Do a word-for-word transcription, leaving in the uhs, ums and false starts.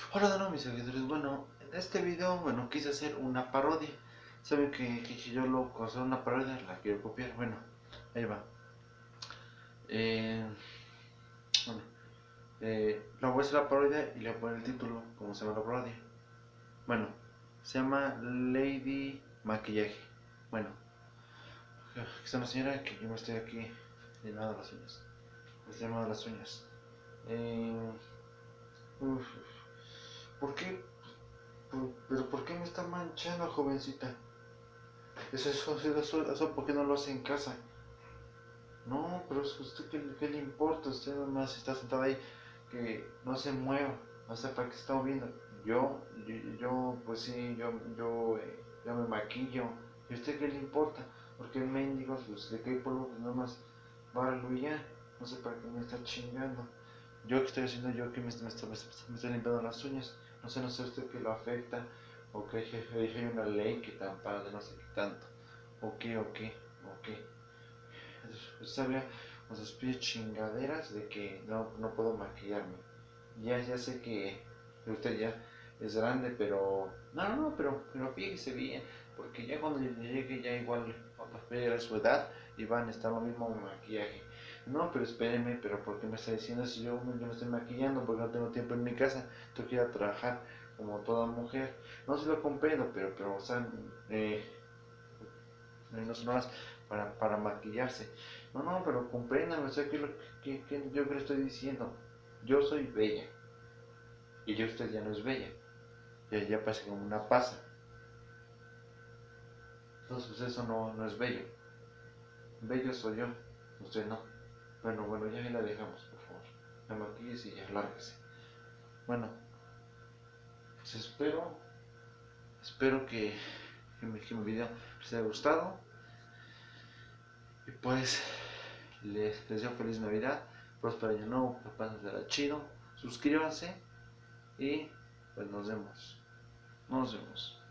Hola de nuevo mis seguidores, bueno, en este video, bueno, quise hacer una parodia. Saben que, que si yo loco hacer una parodia, la quiero copiar, bueno, ahí va. Eh, bueno, eh, la voy a hacer la parodia y le voy a poner el título, como se llama la parodia. Bueno, se llama Lady Maquillaje. Bueno, es una señora que yo me estoy aquí llenando las uñas. Me estoy llamando las uñas. Eh, uf, ¿Por qué? Por- ¿Pero por qué me está manchando, jovencita? Eso, eso, eso, eso, ¿por qué no lo hace en casa? No, pero es usted, ¿qué, qué le importa? Usted nomás está sentado ahí, que no se mueva, no sé para qué se está moviendo. Yo, yo, yo, pues sí, yo, yo, eh, yo me maquillo. ¿Y a usted qué le importa? Porque el mendigo, pues le cae polvo, pues nomás báralo y ya. No sé para qué me está chingando. Yo qué estoy haciendo, yo que me, me, me, me estoy limpiando las uñas. No sé, no sé usted qué lo afecta. O que hay, hay una ley que tan de no sé qué tanto. O qué, o qué, o qué. Sabía con sus pies chingaderas de que no, no puedo maquillarme. Ya, ya sé que usted ya es grande, pero no, no, no, pero, pero fíjese bien, porque ya cuando llegue ya igual va a llegar a su edad y van a estar lo mismo en maquillaje. No, pero espéreme, pero ¿por qué me está diciendo si yo, yo me estoy maquillando? Porque no tengo tiempo en mi casa, tengo que ir a trabajar como toda mujer. No se lo comprendo, pero, pero, o sea, eh, no son horas para, para maquillarse. No, no, pero compréndame, o sea, ¿qué, qué, qué, yo que le estoy diciendo? Yo soy bella y yo usted ya no es bella, ya, ya parece como una pasa. Entonces, pues eso no, no es bello. Bello soy yo, usted no. Bueno, bueno, ya la dejamos, por favor. La maquilles y ya, lárguese. Bueno, pues espero, espero que, que, mi, que mi video les haya gustado. Y pues, les deseo feliz Navidad, próspero año nuevo, la chido. Suscríbanse y pues nos vemos. Nos vemos.